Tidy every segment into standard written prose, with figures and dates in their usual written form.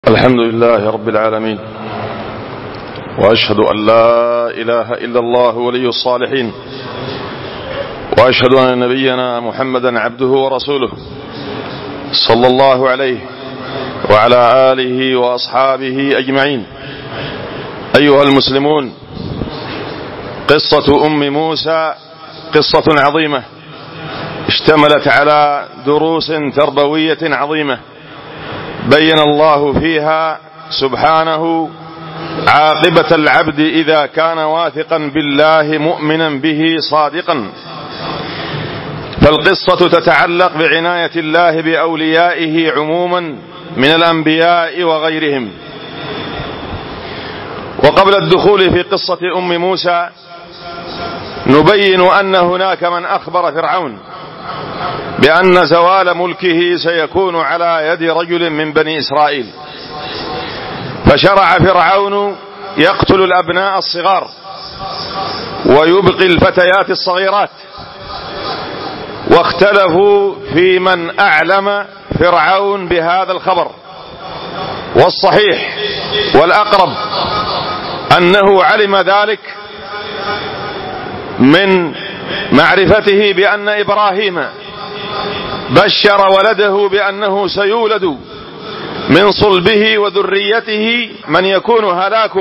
الحمد لله رب العالمين، وأشهد أن لا إله إلا الله ولي الصالحين، وأشهد أن نبينا محمدا عبده ورسوله صلى الله عليه وعلى آله وأصحابه أجمعين. أيها المسلمون، قصة أم موسى قصة عظيمة اشتملت على دروس تربوية عظيمة، بين الله فيها سبحانه عاقبة العبد إذا كان واثقا بالله مؤمنا به صادقا. فالقصة تتعلق بعناية الله بأوليائه عموما من الأنبياء وغيرهم. وقبل الدخول في قصة أم موسى نبين أن هناك من أخبر فرعون بأن زوال ملكه سيكون على يد رجل من بني إسرائيل، فشرع فرعون يقتل الأبناء الصغار ويبقي الفتيات الصغيرات، واختلفوا في من أعلم فرعون بهذا الخبر. والصحيح والأقرب أنه علم ذلك من معرفته بأن إبراهيم بشر ولده بأنه سيولد من صلبه وذريته من يكون هلاك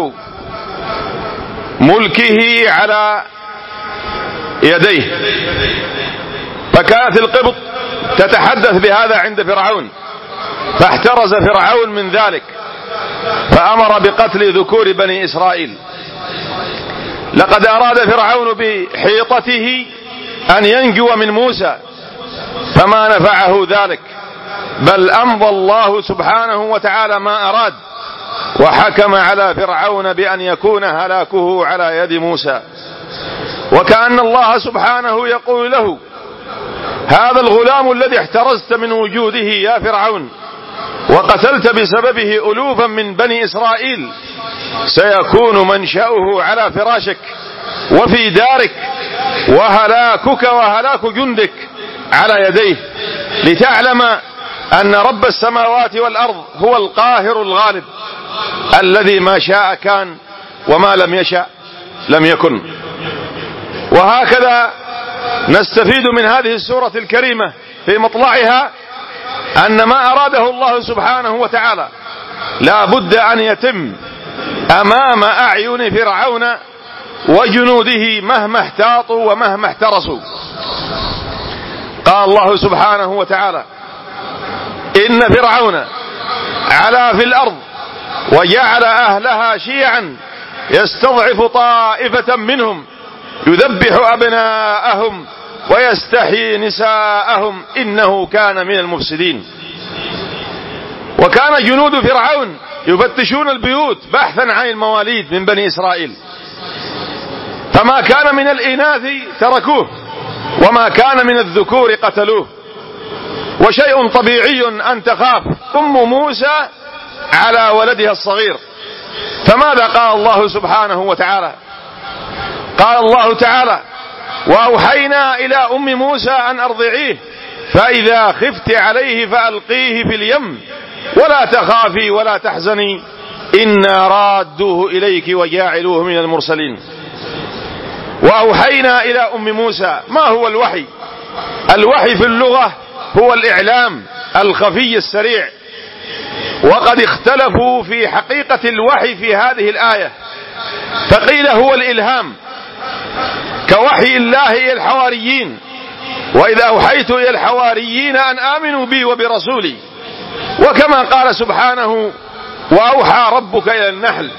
ملكه على يديه، فكانت القبط تتحدث بهذا عند فرعون، فاحترز فرعون من ذلك فأمر بقتل ذكور بني إسرائيل. لقد أراد فرعون بحيطته أن ينجو من موسى فما نفعه ذلك، بل أمضى الله سبحانه وتعالى ما أراد، وحكم على فرعون بأن يكون هلاكه على يد موسى. وكأن الله سبحانه يقول له: هذا الغلام الذي احترزت من وجوده يا فرعون وقتلت بسببه ألوفا من بني إسرائيل سيكون منشأه على فراشك وفي دارك، وهلاكك وهلاك جندك على يديه، لتعلم أن رب السماوات والأرض هو القاهر الغالب الذي ما شاء كان وما لم يشأ لم يكن. وهكذا نستفيد من هذه السورة الكريمة في مطلعها أن ما أراده الله سبحانه وتعالى لا بد أن يتم أمام أعين فرعون وجنوده مهما احتاطوا ومهما احترسوا. قال الله سبحانه وتعالى: إن فرعون علا في الأرض وجعل أهلها شيعا يستضعف طائفة منهم يذبح أبناءهم ويستحيي نساءهم إنه كان من المفسدين. وكان جنود فرعون يفتشون البيوت بحثا عن المواليد من بني إسرائيل، فما كان من الإناث تركوه وما كان من الذكور قتلوه. وشيء طبيعي أن تخاف أم موسى على ولدها الصغير. فماذا قال الله سبحانه وتعالى؟ قال الله تعالى: وأوحينا إلى أم موسى أن أرضعيه فإذا خفت عليه فألقيه في اليم ولا تخافي ولا تحزني إنا رادوه إليك وجاعلوه من المرسلين. وأوحينا إلى أم موسى. ما هو الوحي؟ الوحي في اللغة هو الإعلام الخفي السريع، وقد اختلفوا في حقيقة الوحي في هذه الآية، فقيل هو الإلهام كوحي الله إلى الحواريين: وإذا أوحيت إلى الحواريين أن آمنوا بي وبرسولي. وكما قال سبحانه: وأوحى ربك إلى النحل.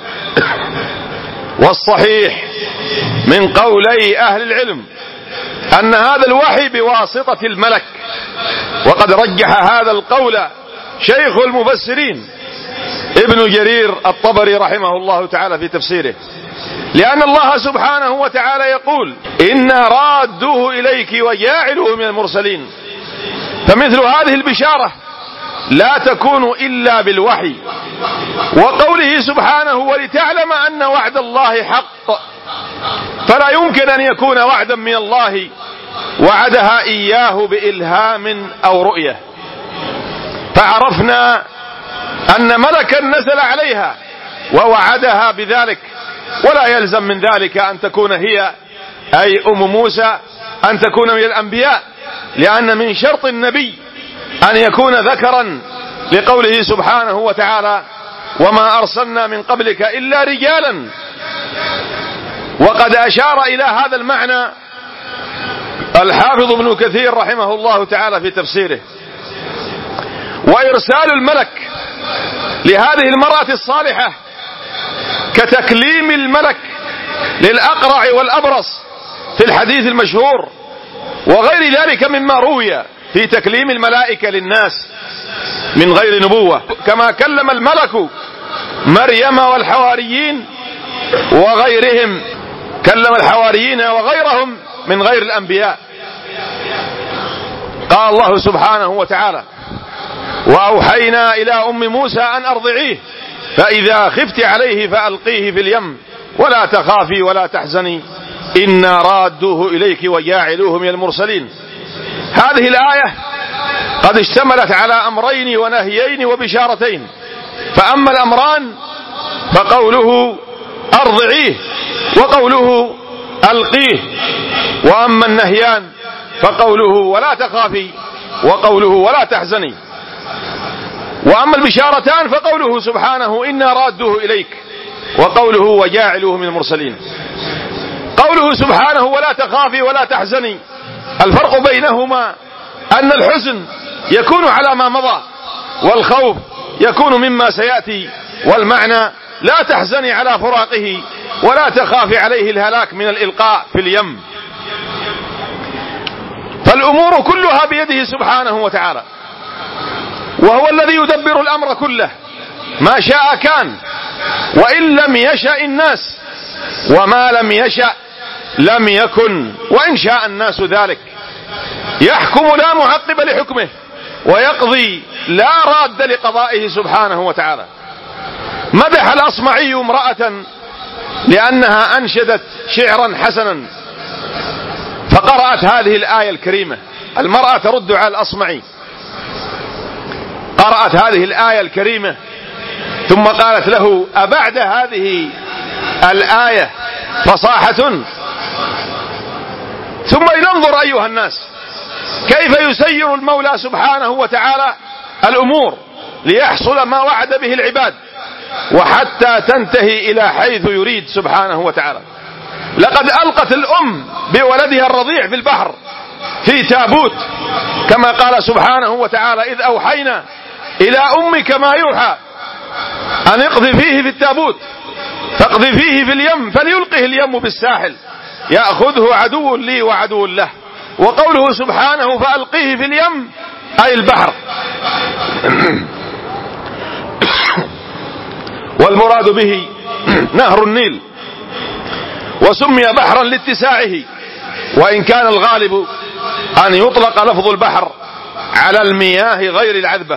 والصحيح من قولي أهل العلم أن هذا الوحي بواسطة الملك، وقد رجح هذا القول شيخ المفسرين ابن جرير الطبري رحمه الله تعالى في تفسيره، لأن الله سبحانه وتعالى يقول: إنا رادوه إليك وجاعلوه من المرسلين. فمثل هذه البشارة لا تكون إلا بالوحي. وقوله سبحانه: ولتعلم أن وعد الله حق، فلا يمكن أن يكون وعدا من الله وعدها إياه بإلهام أو رؤية. فعرفنا أن ملكا نزل عليها ووعدها بذلك، ولا يلزم من ذلك أن تكون هي أي أم موسى أن تكون من الأنبياء، لأن من شرط النبي أن يكون ذكرا، لقوله سبحانه وتعالى: وما أرسلنا من قبلك إلا رجالا. وقد أشار إلى هذا المعنى الحافظ ابن كثير رحمه الله تعالى في تفسيره. وإرسال الملك لهذه المرأة الصالحة كتكليم الملك للأقرع والأبرص في الحديث المشهور، وغير ذلك مما روي في تكليم الملائكة للناس من غير نبوة، كما كلم الملك مريم والحواريين وغيرهم، كلم الحواريين وغيرهم من غير الأنبياء. قال الله سبحانه وتعالى: وأوحينا إلى أم موسى أن أرضعيه فإذا خفت عليه فألقيه في اليم ولا تخافي ولا تحزني إنا رادوه إليك وجاعلوه من المرسلين. هذه الآية قد اشتملت على أمرين ونهيين وبشارتين، فأما الأمران فقوله أرضعيه وقوله ألقيه، وأما النهيان فقوله ولا تخافي وقوله ولا تحزني. وأما البشارتان فقوله سبحانه إنا رادوه إليك وقوله وجاعلوه من المرسلين. قوله سبحانه ولا تخافي ولا تحزني، الفرق بينهما أن الحزن يكون على ما مضى والخوف يكون مما سيأتي، والمعنى لا تحزني على فراقه ولا تخافي عليه الهلاك من الإلقاء في اليم. فالأمور كلها بيده سبحانه وتعالى، وهو الذي يدبر الأمر كله، ما شاء كان وإن لم يشأ الناس، وما لم يشأ لم يكن وإن شاء الناس ذلك. يحكم لا معقب لحكمه، ويقضي لا راد لقضائه سبحانه وتعالى. مدح الأصمعي امرأة لأنها أنشدت شعرا حسنا فقرأت هذه الآية الكريمة. المرأة ترد على الأصمعي، قرأت هذه الآية الكريمة ثم قالت له: أبعد هذه الآية فصاحة؟ ثم لننظر أيها الناس كيف يسير المولى سبحانه وتعالى الأمور ليحصل ما وعد به العباد، وحتى تنتهي إلى حيث يريد سبحانه وتعالى. لقد ألقت الأم بولدها الرضيع في البحر في تابوت، كما قال سبحانه وتعالى: إذ أوحينا إلى أمك ما يوحى أن اقذفيه في التابوت فاقذفيه في اليم فليلقه اليم بالساحل يأخذه عدو لي وعدو له. وقوله سبحانه فألقيه في اليم أي البحر. والمراد به نهر النيل، وسمي بحرا لاتساعه، وإن كان الغالب أن يطلق لفظ البحر على المياه غير العذبة.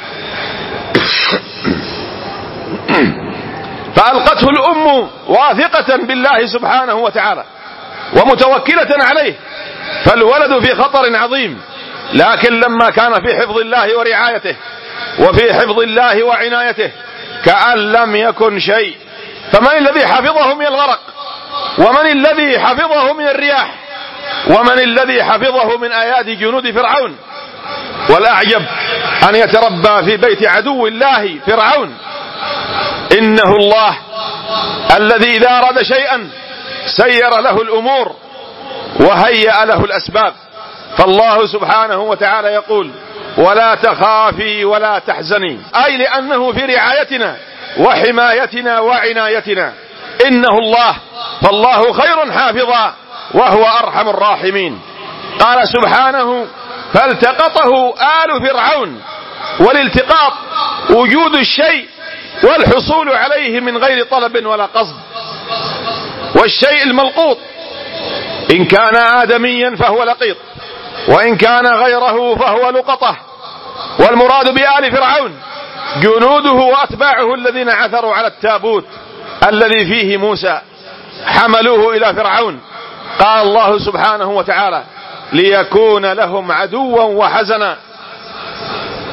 فألقته الأم واثقة بالله سبحانه وتعالى ومتوكلة عليه، فالولد في خطر عظيم، لكن لما كان في حفظ الله ورعايته وفي حفظ الله وعنايته كأن لم يكن شيء. فمن الذي حفظه من الغرق؟ ومن الذي حفظه من الرياح؟ ومن الذي حفظه من أيادي جنود فرعون؟ والأعجب أن يتربى في بيت عدو الله فرعون. إنه الله الذي إذا أراد شيئا سير له الأمور وهيأ له الأسباب. فالله سبحانه وتعالى يقول: ولا تخافي ولا تحزني، أي لأنه في رعايتنا وحمايتنا وعنايتنا. إنه الله، فالله خير حافظا وهو أرحم الراحمين. قال سبحانه: فالتقطه آل فرعون. والالتقاط وجود الشيء والحصول عليه من غير طلب ولا قصد. والشيء الملقوط إن كان آدميا فهو لقيط، وإن كان غيره فهو لقطة. والمراد بآل فرعون جنوده وأتباعه الذين عثروا على التابوت الذي فيه موسى، حملوه إلى فرعون. قال الله سبحانه وتعالى: ليكون لهم عدوا وحزنا.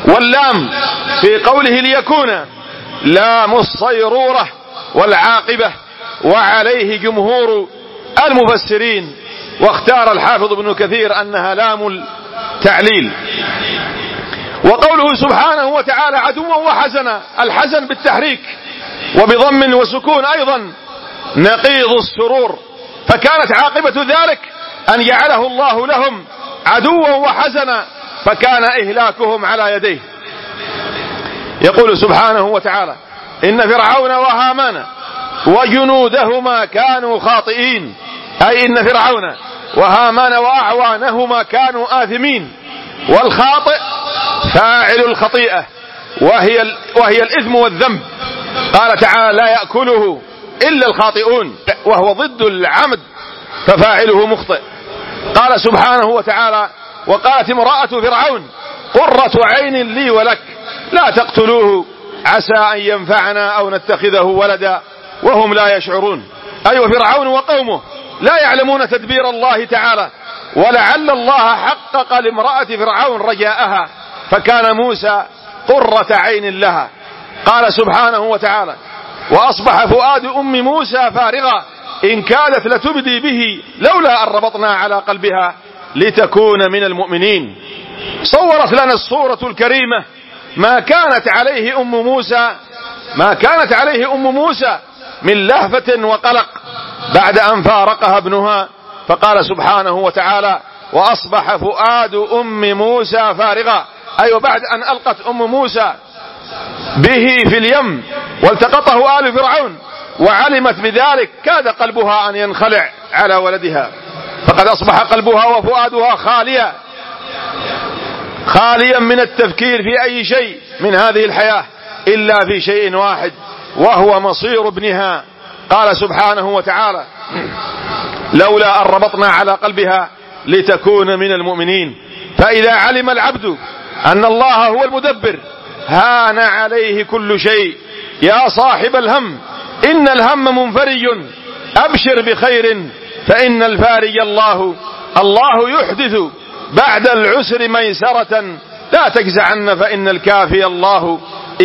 واللام في قوله ليكون لام الصيرورة والعاقبة، وعليه جمهور المفسرين، واختار الحافظ ابن كثير أنها لام التعليل. وقوله سبحانه وتعالى عدوا وحزنا، الحزن بالتحريك وبضم وسكون أيضا نقيض السرور، فكانت عاقبة ذلك أن جعله الله لهم عدوا وحزنا، فكان إهلاكهم على يديه. يقول سبحانه وتعالى إن فرعون وهامان وجنودهما كانوا خاطئين، أي إن فرعون وهامان وأعوانهما كانوا آثمين، والخاطئ فاعل الخطيئة وهي الإثم والذنب. قال تعالى لا يأكله إلا الخاطئون، وهو ضد العمد ففاعله مخطئ. قال سبحانه وتعالى وقالت امرأة فرعون قرة عين لي ولك لا تقتلوه عسى أن ينفعنا أو نتخذه ولدا وهم لا يشعرون. أي فرعون وقومه لا يعلمون تدبير الله تعالى، ولعل الله حقق لامرأة فرعون رجاءها فكان موسى قرة عين لها. قال سبحانه وتعالى وأصبح فؤاد أم موسى فارغا إن كادت لتبدي به لولا أن ربطنا على قلبها لتكون من المؤمنين. صورت لنا الصورة الكريمة ما كانت عليه أم موسى من لهفة وقلق بعد أن فارقها ابنها. فقال سبحانه وتعالى وأصبح فؤاد أم موسى فارغا، أي بعد أن ألقت أم موسى به في اليم والتقطه آل فرعون وعلمت بذلك كاد قلبها أن ينخلع على ولدها، فقد أصبح قلبها وفؤادها خاليا من التفكير في أي شيء من هذه الحياة إلا في شيء واحد وهو مصير ابنها. قال سبحانه وتعالى لولا أن ربطنا على قلبها لتكون من المؤمنين. فإذا علم العبد أن الله هو المدبر هان عليه كل شيء. يا صاحب الهم إن الهم منفرج أبشر بخير فإن الفارج الله يحدث بعد العسر ميسرة لا تجزعن فإن الكافي الله.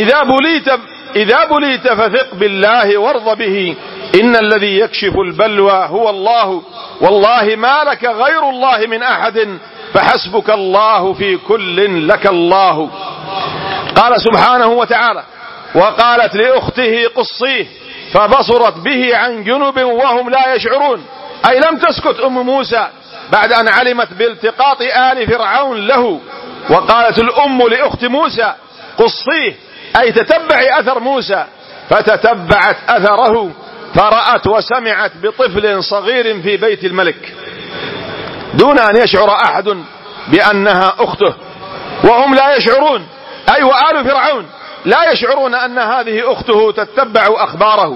إذا بليت فثق بالله وارض به إن الذي يكشف البلوى هو الله والله ما لك غير الله من أحد فحسبك الله في كل لك الله. قال سبحانه وتعالى وقالت لأخته قصيه فبصرت به عن جنب وهم لا يشعرون، أي لم تسكت أم موسى بعد أن علمت بالتقاط آل فرعون له. وقالت الأم لأخت موسى قصيه أي تتبعي أثر موسى، فتتبعت أثره فرأت وسمعت بطفل صغير في بيت الملك دون أن يشعر أحد بأنها أخته، وهم لا يشعرون، أي وآل فرعون لا يشعرون أن هذه أخته تتبع أخباره.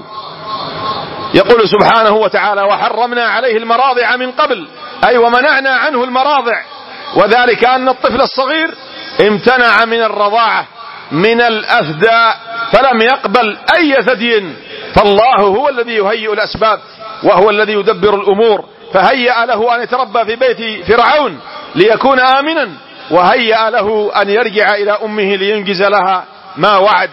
يقول سبحانه وتعالى وحرمنا عليه المراضع من قبل، أي ومنعنا عنه المراضع، وذلك أن الطفل الصغير امتنع من الرضاعة من الأثداء فلم يقبل أي ثدي، فالله هو الذي يهيئ الأسباب وهو الذي يدبر الأمور، فهيأ له أن يتربى في بيت فرعون ليكون آمنا، وهيأ له أن يرجع إلى أمه لينجز لها ما وعد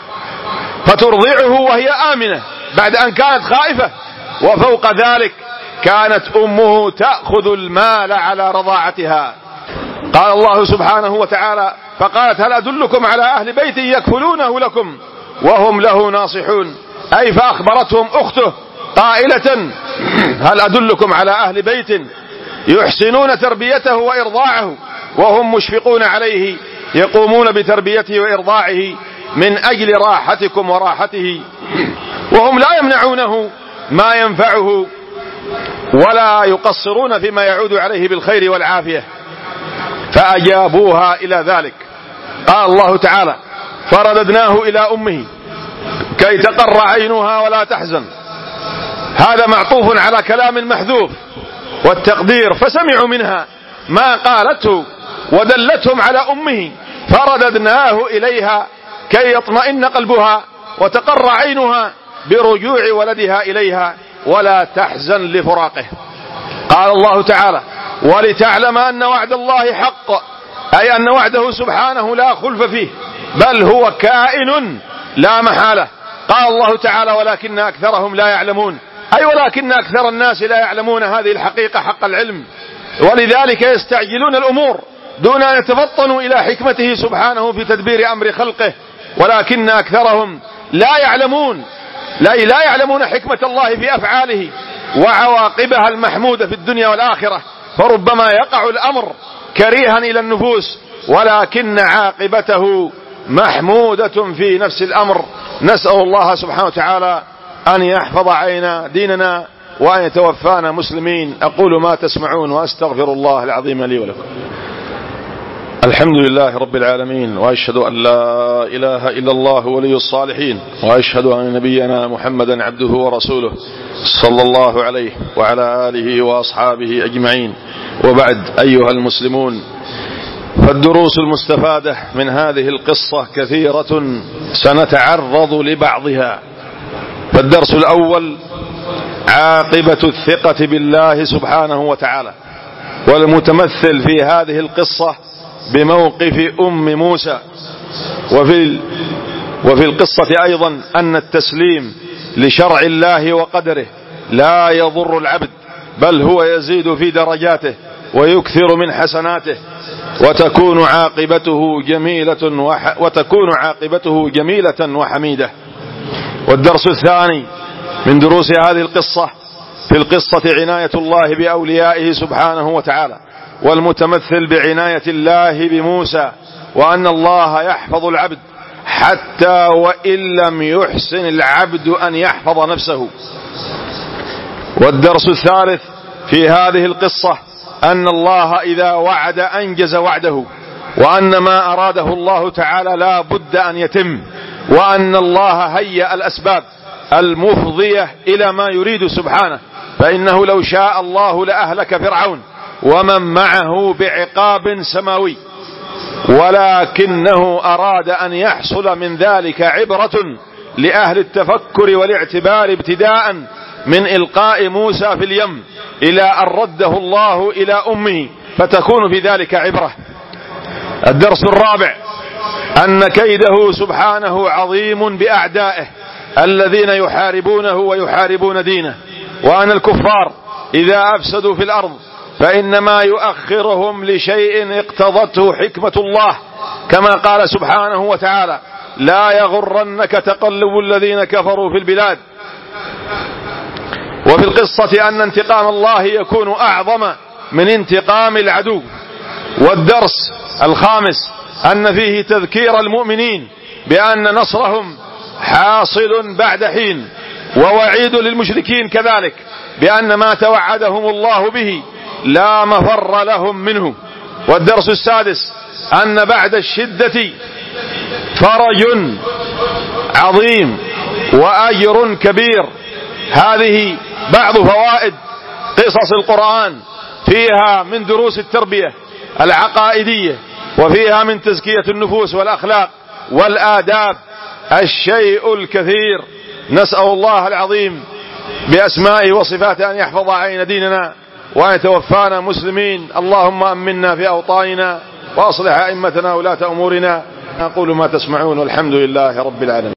فترضعه وهي آمنة بعد أن كانت خائفة. وفوق ذلك كانت أمه تأخذ المال على رضاعتها. قال الله سبحانه وتعالى فقالت هل أدلكم على أهل بيت يكفلونه لكم وهم له ناصحون، أي فأخبرتهم أخته قائلة هل أدلكم على أهل بيت يحسنون تربيته وإرضاعه وهم مشفقون عليه يقومون بتربيته وإرضاعه من أجل راحتكم وراحته وهم لا يمنعونه ما ينفعه ولا يقصرون فيما يعود عليه بالخير والعافية. فأجابوها إلى ذلك. قال الله تعالى فرددناه إلى أمه كي تقر عينها ولا تحزن، هذا معطوف على كلام محذوف والتقدير، فسمعوا منها ما قالته ودلتهم على أمه فرددناه إليها كي يطمئن قلبها وتقر عينها برجوع ولدها إليها ولا تحزن لفراقه. قال الله تعالى ولتعلم أن وعد الله حق أي أن وعده سبحانه لا خلف فيه، بل هو كائن لا محالة. قال الله تعالى ولكن أكثرهم لا يعلمون، أي ولكن أكثر الناس لا يعلمون هذه الحقيقة حق العلم، ولذلك يستعجلون الأمور دون أن يتفطنوا إلى حكمته سبحانه في تدبير أمر خلقه، ولكن أكثرهم لا يعلمون، لا يعلمون حكمة الله في أفعاله وعواقبها المحمودة في الدنيا والآخرة، فربما يقع الأمر كريها إلى النفوس ولكن عاقبته محمودة في نفس الأمر. نسأل الله سبحانه وتعالى أن يحفظ علينا ديننا وأن يتوفانا مسلمين. أقول ما تسمعون وأستغفر الله العظيم لي ولكم. الحمد لله رب العالمين، وأشهد أن لا إله إلا الله ولي الصالحين، وأشهد أن نبينا محمدا عبده ورسوله صلى الله عليه وعلى آله وأصحابه أجمعين. وبعد، أيها المسلمون، فالدروس المستفادة من هذه القصة كثيرة، سنتعرض لبعضها. فالدرس الأول عاقبة الثقة بالله سبحانه وتعالى، والمتمثل في هذه القصة بموقف أم موسى. وفي القصة أيضا أن التسليم لشرع الله وقدره لا يضر العبد، بل هو يزيد في درجاته ويكثر من حسناته، وتكون عاقبته جميلة وحميدة. والدرس الثاني من دروس هذه القصة، في القصة عناية الله بأوليائه سبحانه وتعالى، والمتمثل بعناية الله بموسى، وأن الله يحفظ العبد حتى وإن لم يحسن العبد أن يحفظ نفسه. والدرس الثالث في هذه القصة أن الله إذا وعد أنجز وعده، وأن ما أراده الله تعالى لا بد أن يتم، وأن الله هيأ الأسباب المفضية إلى ما يريد سبحانه، فإنه لو شاء الله لأهلك فرعون ومن معه بعقاب سماوي، ولكنه أراد أن يحصل من ذلك عبرة لأهل التفكر والاعتبار، ابتداء من إلقاء موسى في اليم إلى أن رده الله إلى أمه، فتكون في ذلك عبرة. الدرس الرابع أن كيده سبحانه عظيم بأعدائه الذين يحاربونه ويحاربون دينه، وأن الكفار إذا أفسدوا في الأرض فإنما يؤخرهم لشيء اقتضته حكمة الله، كما قال سبحانه وتعالى: لا يغرنك تقلب الذين كفروا في البلاد. وفي القصة أن انتقام الله يكون أعظم من انتقام العدو. والدرس الخامس أن فيه تذكير المؤمنين بأن نصرهم حاصل بعد حين، ووعيد للمشركين كذلك بأن ما توعدهم الله به لا مفر لهم منه. والدرس السادس أن بعد الشدة فرج عظيم وأجر كبير. هذه بعض فوائد قصص القرآن، فيها من دروس التربية العقائدية، وفيها من تزكية النفوس والأخلاق والآداب الشيء الكثير. نسأل الله العظيم بأسمائه وصفاته أن يحفظ علينا ديننا وأن يتوفانا مسلمين. اللهم أمنا في أوطاننا وأصلح أئمتنا ولاة أمورنا. أقول ما تسمعون والحمد لله رب العالمين.